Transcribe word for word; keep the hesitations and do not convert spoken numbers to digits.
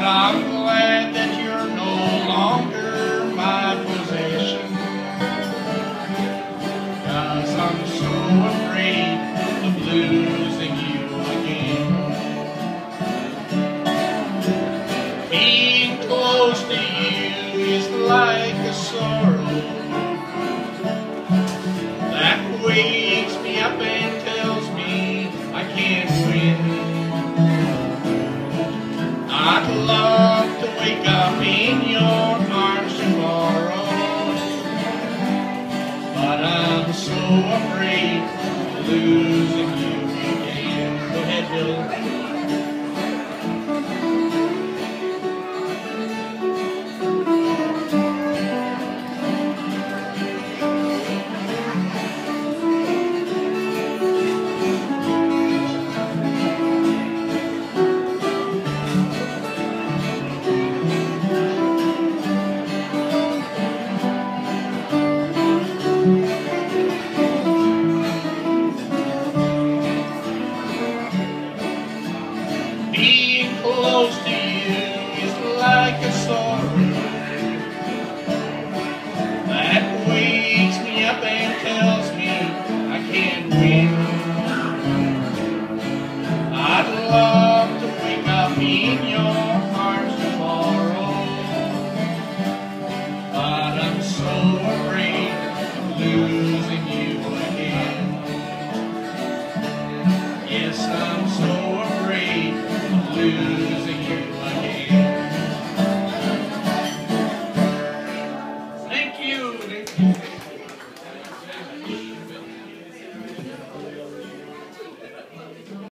I'm glad that you're no longer my possession, 'cause I'm so afraid of losing you again. Being close to you is like a sorrow that wakes me up and tells me I can't win. I'd love to wake up in your arms tomorrow, but I'm so afraid of losing you again. Go ahead, Bill. Being close to you is like a sorrow that wakes me up and tells me I can't win. I'd love to wake up in your arms tomorrow, but I'm so afraid of losing you again. Yes, I'm so afraid of losing